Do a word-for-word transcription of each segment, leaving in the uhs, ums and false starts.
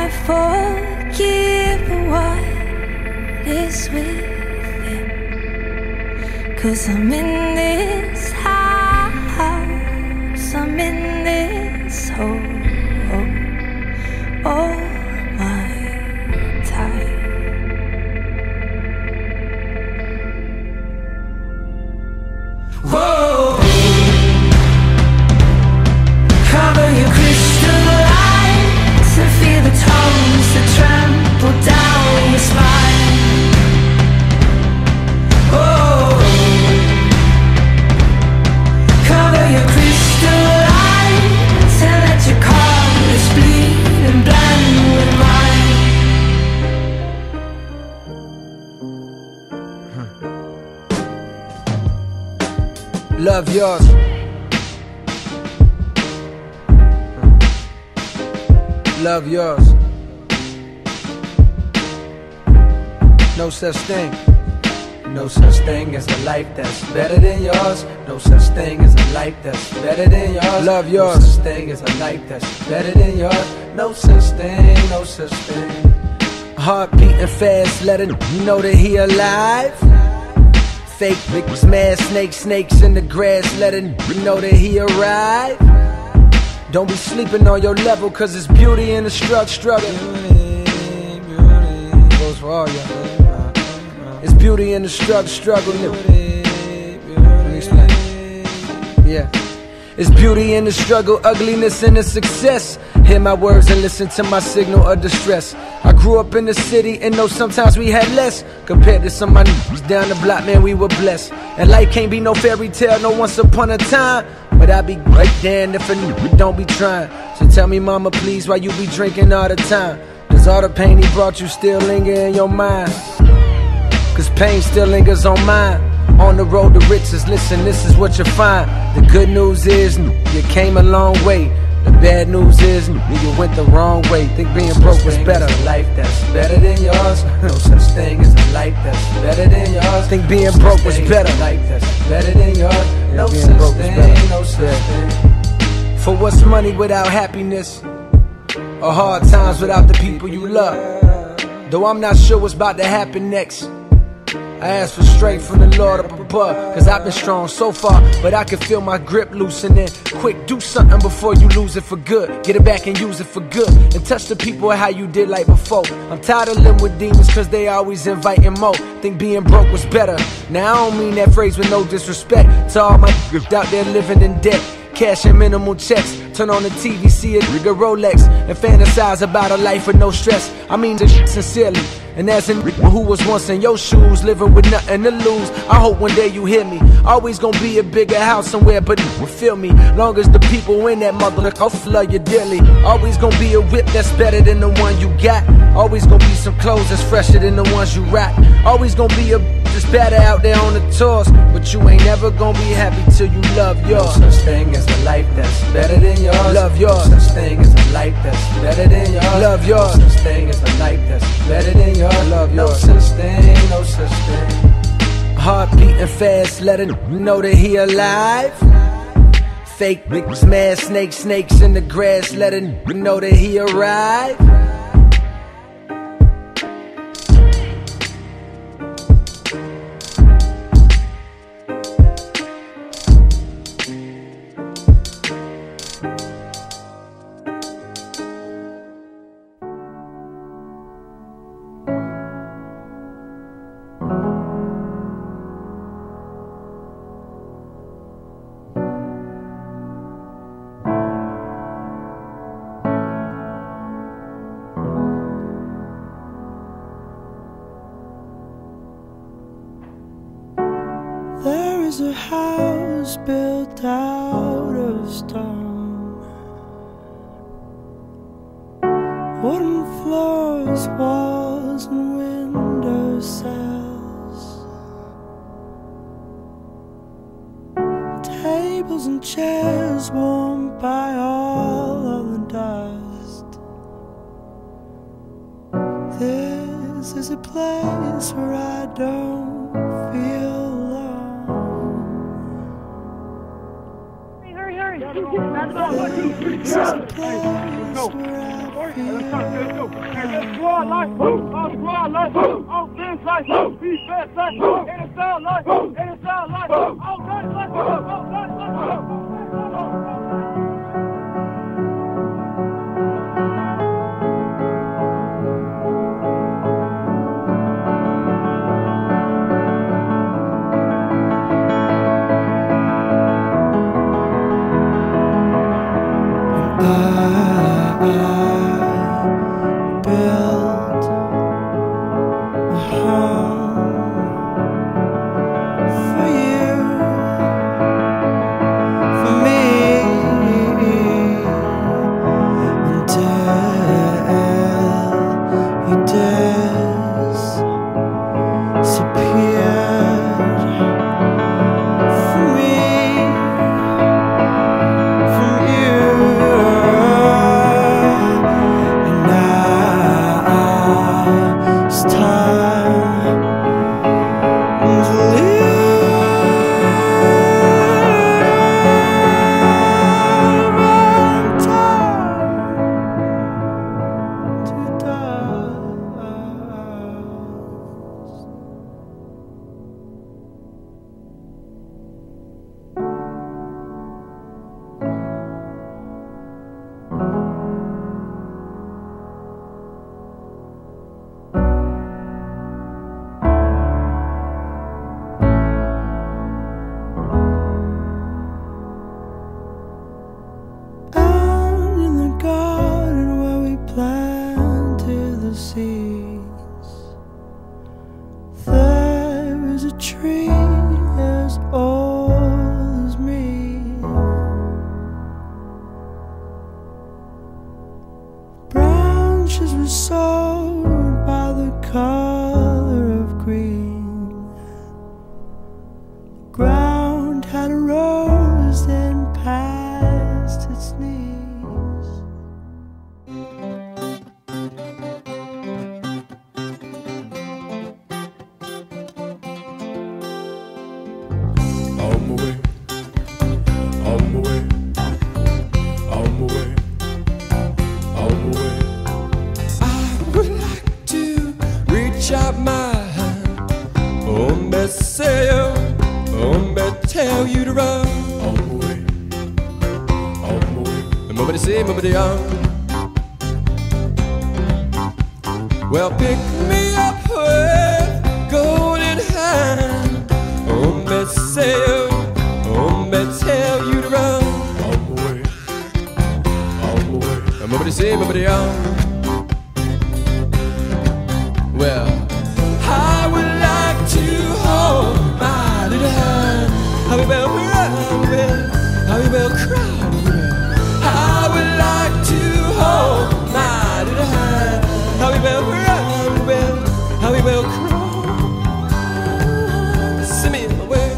I forgive what is within, 'cause I'm in this house, I'm in this hole all my time. Whoa, cover your crystal lights and feel the tones that trample down your spine. Oh, cover your crystal lights and let your colors bleed and blend with mine. Love yours. Love yours. No such thing. No such thing as a life that's better than yours. No such thing as a life that's better than yours. Love yours. No such thing as a life that's better than yours. No such thing, no such thing. Heart beating fast, letting you know that he alive. Fake victims, mad snakes, snakes in the grass, letting you know that he arrived. Don't be sleeping on your level, 'cause it's beauty in the struggle, struggle. Beauty, beauty, goes for all y'all. It's beauty in the struggle, struggle. Let me explain. Yeah. It's beauty in the struggle, ugliness in the success. Hear my words and listen to my signal of distress. I grew up in the city and know sometimes we had less. Compared to some of my niggas down the block, man, we were blessed. And life can't be no fairy tale, no once upon a time. But I be right damned if a nigga don't be trying. So tell me, mama, please, why you be drinking all the time? Does all the pain he brought you still linger in your mind? 'Cause pain still lingers on mine. On the road to riches, listen, this is what you find. The good news is, you came a long way. The bad news is, you went the wrong way. Think being broke was better. A life that's better than yours. No such thing as a life that's better than yours. Think being broke was better. A life that's better than yours. No such thing, no such thing. For what's money without happiness? Or hard times without the people you love? Though I'm not sure what's about to happen next, I ask for strength from the Lord up above. 'Cause I've been strong so far, but I can feel my grip loosening. Quick, do something before you lose it for good. Get it back and use it for good. And touch the people how you did like before. I'm tired of living with demons, 'cause they always inviting more. Think being broke was better. Now I don't mean that phrase with no disrespect to all my niggas out there living in debt. Cash and minimal checks. Turn on the T V, see a nigga Rolex, and fantasize about a life with no stress. I mean this shit sincerely. And as a nigga who was once in your shoes, living with nothing to lose, I hope one day you hear me. Always gonna be a bigger house somewhere, but you will feel me. Long as the people in that motherfucker, I'll love you dearly. Always gonna be a whip that's better than the one you got. Always gonna be some clothes that's fresher than the ones you rock. Always gonna be a that's better out there on the tours, but you ain't never gonna be happy till you love yours. No such thing as a life that's better than yours. Love yours. No such thing as a life that's better than yours. Love yours. No such thing as a life that's better than yours. Love yours. No such thing, no such thing. Heart beating fast, letting you know that he alive. Fake victims, mad snakes, snakes in the grass, letting you know that he arrived. There is a house built out of stone, wooden floors, walls and window sills, tables and chairs warmed by all of the dust. This is a place where I don't feel This is a place where I feel. Let's go out like, oh, go out like, oh, dance like, be fast like, and it sound like, and it sound like, oh, dance like, oh, dance like, tree as old as me. Branches were sold by the color of green. The ground had a rose then past its knees. Out my hand, oh, me say, oh, me tell you to run. On the way, on the way. And nobody say, nobody young. Well, pick me up with golden hand. Oh, me say, oh, me tell you to run. On the way, on the way. And nobody say, nobody young. Well, I would like to hold my little hand. How we will run, how we will cry. I would like to hold my little hand. How we will run, how we will cry. Send me my way.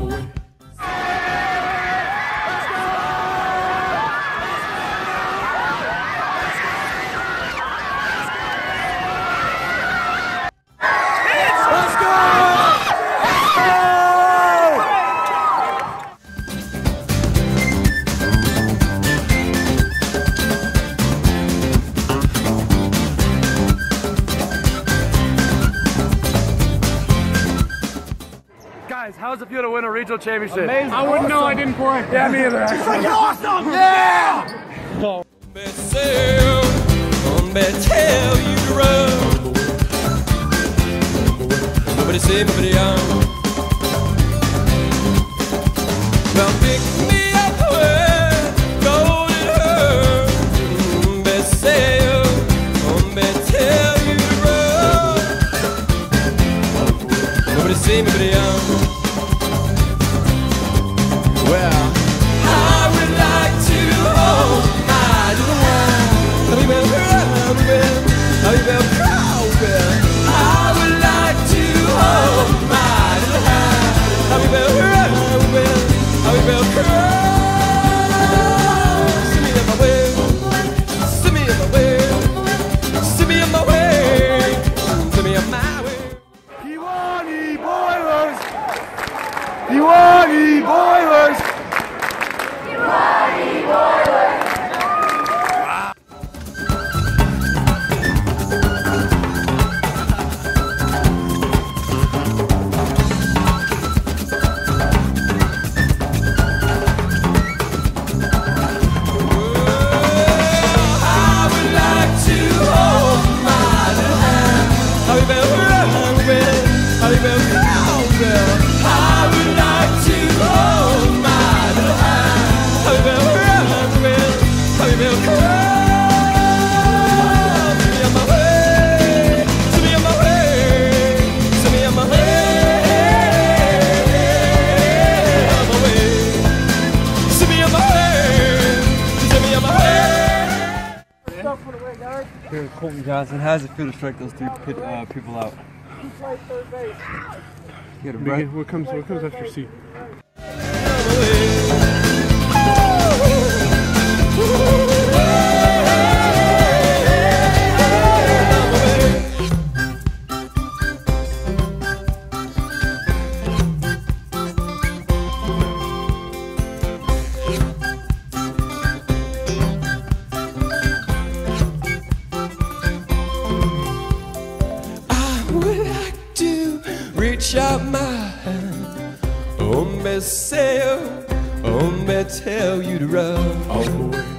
How does it feel to win a regional championship? Amazing. I wouldn't know, I didn't play. Yeah, me either. It's like awesome! Yeah! Oh. Tell you to run. Nobody say, nobody young. Well, pick me up with golden hair. Nobody say, nobody tell you to run. Nobody say, nobody young. Well, I would like to hold my little hand. How we will run, how we will crawl. I would like to hold my little hand. How we will run, how we will crawl. Send me on my way, send me on my way, send me on my way, send me on my way. Kewanee Boilers! Kewanee Boilers! Kewanee Boilers! here, Colton Johnson. How does it feel to strike those three pit, uh, people out? Get a breath. What comes, what comes after C? Reach out my hand, oh me say, oh me tell you to run.